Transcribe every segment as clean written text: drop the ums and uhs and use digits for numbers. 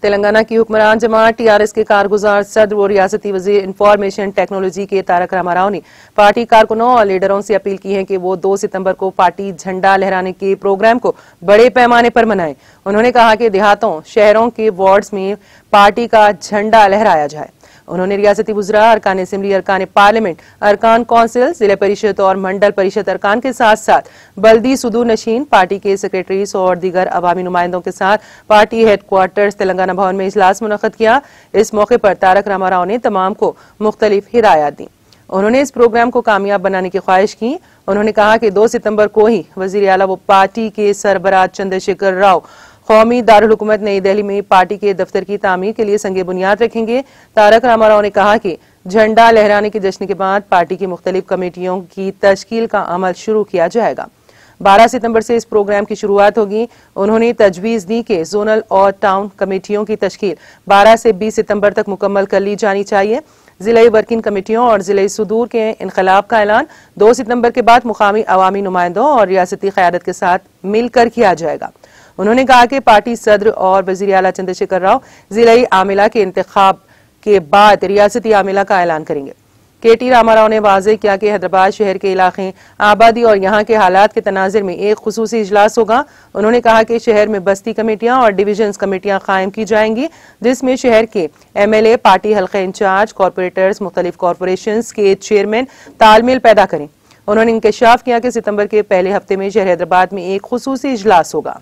तेलंगाना की हुक्मरान जमात टीआरएस के कारगुजार सदर और रियासती वजीर इंफॉर्मेशन टेक्नोलॉजी के तारक रामाराव ने पार्टी कारकुनों और लीडरों से अपील की है कि वो 2 सितंबर को पार्टी झंडा लहराने के प्रोग्राम को बड़े पैमाने पर मनाएं। उन्होंने कहा कि देहातों, शहरों के वार्ड्स में पार्टी का झंडा लहराया जाए। उन्होंने रियासती वुज़रा, अरकान असेंबली, अरकान पार्लियामेंट, अरकान कौंसिल, जिला परिषद और मंडल परिषद अरकान के साथ साथ बल्दी सुदूर नशीन, पार्टी के सेक्रेटरीज और दीगर अवामी नुमाइंदों के साथ पार्टी हेडक्वार्टर्स तेलंगाना भवन में इजलास मुनक्कद किया। इस मौके पर तारक रामाराव ने तमाम को मुख्तलिफ हिदायत दी। उन्होंने इस प्रोग्राम को कामयाब बनाने की ख्वाहिश की। उन्होंने कहा कि 2 सितंबर को ही वजीर आला व पार्टी के सरबराह चंद्रशेखर राव कौमी दारुल हुकूमत नई दिल्ली में पार्टी के दफ्तर की तामीर के लिए संगे बुनियाद रखेंगे। तारक रामाराव ने कहा कि झंडा लहराने के जश्न के बाद पार्टी की मुख्तलिफ कमेटियों की तश्कील का अमल शुरू किया जाएगा। 12 सितंबर से इस प्रोग्राम की शुरुआत होगी। उन्होंने तजवीज दी कि जोनल और टाउन कमेटियों की तश्कील 12 से 20 सितंबर तक मुकम्मल कर ली जानी चाहिए। जिलाई वर्किंग कमेटियों और जिलाई सुदूर के इनकलाब का ऐलान 2 सितंबर के बाद मुकामी अवामी नुमाइंदों और रियासती क़यादत के साथ मिलकर किया जाएगा। उन्होंने कहा कि पार्टी सदर और वज़ीर आला चंद्रशेखर राव जिलाई आमिला के इंतखाब के बाद रियासती आमिला का ऐलान करेंगे। केटी रामाराव ने वाज़ेह किया कि हैदराबाद शहर के इलाके, आबादी और यहाँ के हालात के तनाज़ुर में एक खुसूसी इजलास होगा। उन्होंने कहा कि शहर में बस्ती कमेटियां और डिवीजन्स कमेटियां कायम की जाएंगी, जिसमें शहर के MLA, पार्टी हल्के इंचार्ज, कॉरपोरेटर्स, मुख्तलिफ कॉरपोरेशंस के चेयरमैन तालमेल पैदा करें। उन्होंने इंकशाफ किया कि सितंबर के पहले हफ्ते में शहर हैदराबाद में एक खुसूसी इजलास होगा।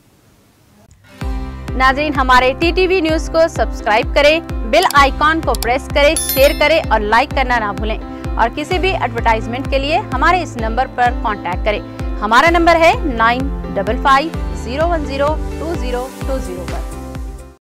नाज़रीन, हमारे TTV न्यूज को सब्सक्राइब करें, बेल आइकॉन को प्रेस करें, शेयर करें और लाइक करना ना भूलें। और किसी भी एडवर्टाइजमेंट के लिए हमारे इस नंबर पर कांटेक्ट करें। हमारा नंबर है 9550102020 पर।